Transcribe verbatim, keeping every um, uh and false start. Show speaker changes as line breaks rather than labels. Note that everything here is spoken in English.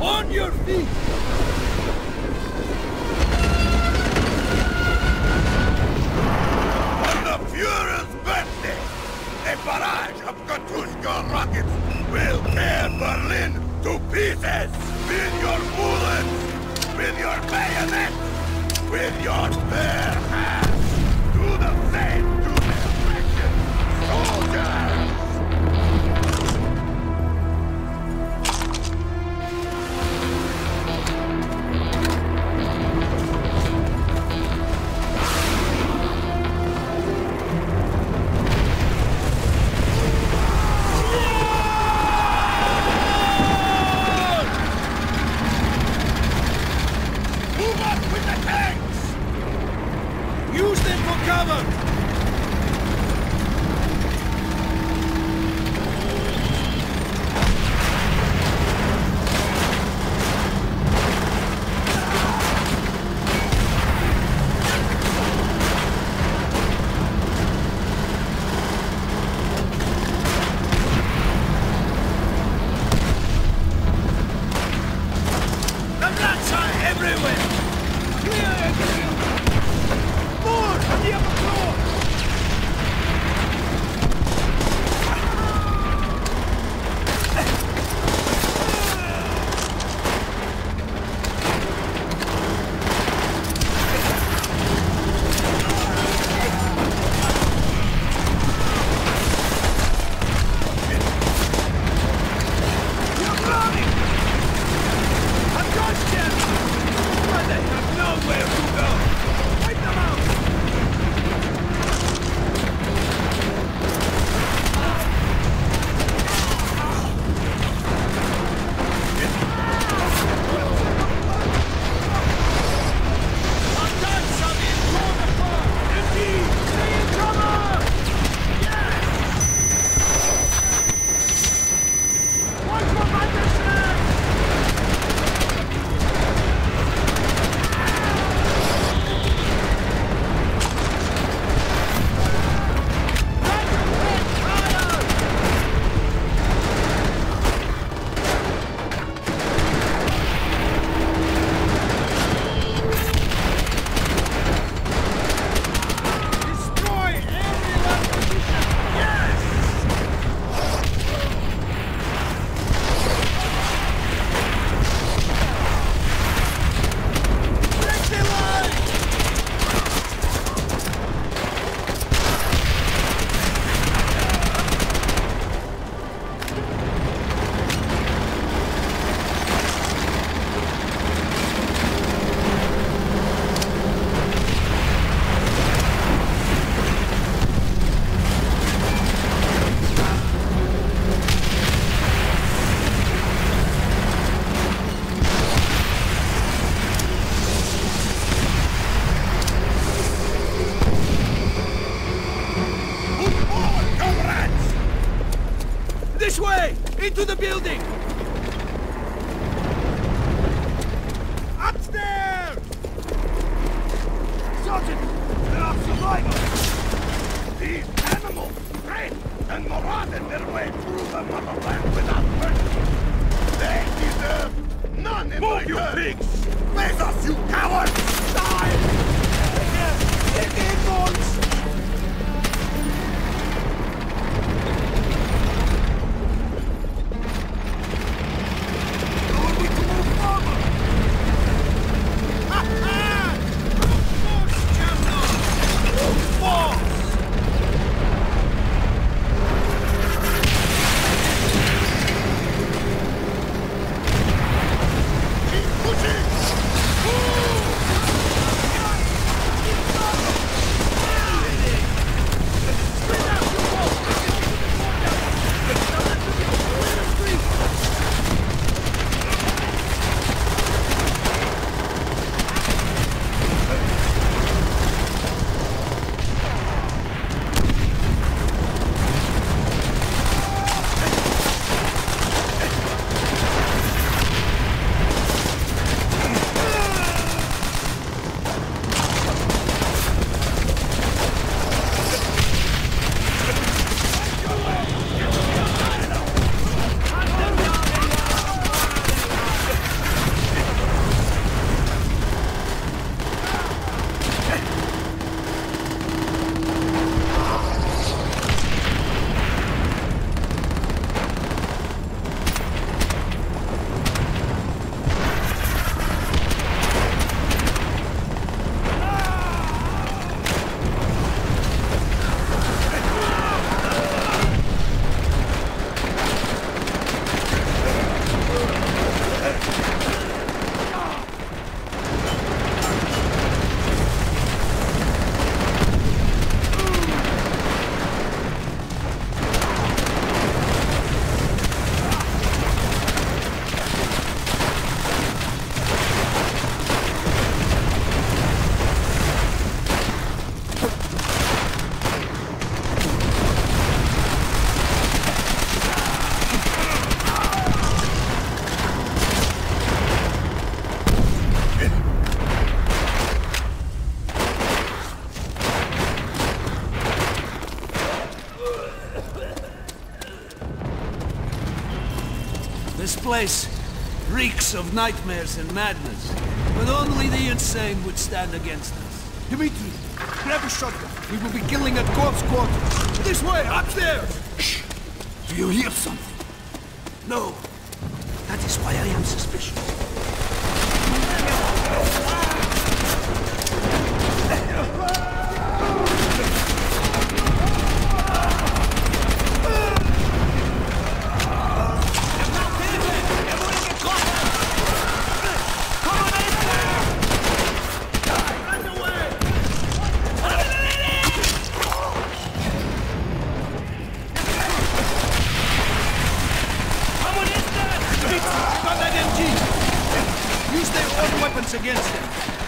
On your feet!
On the Fuhrer's birthday, a barrage of Katyusha rockets will tear Berlin to pieces! With your bullets! With your bayonets! With your bare hands! Do the same to their Russian soldiers!
Into the building! Upstairs! Sergeant, there are survivors!
These animals raped and marauded their way through the motherland without mercy! They deserve none in my
Move, you pigs!
Face us, you cowards! Die!
Get the bones!
Keep pushing!
This place reeks of nightmares and madness, but only the insane would stand against us.
Dimitri, grab a shotgun. We will be killing at corpse quarters. This way, upstairs!
Shh! Do you hear something? No. That is why I am suspicious.
Use their own weapons against them.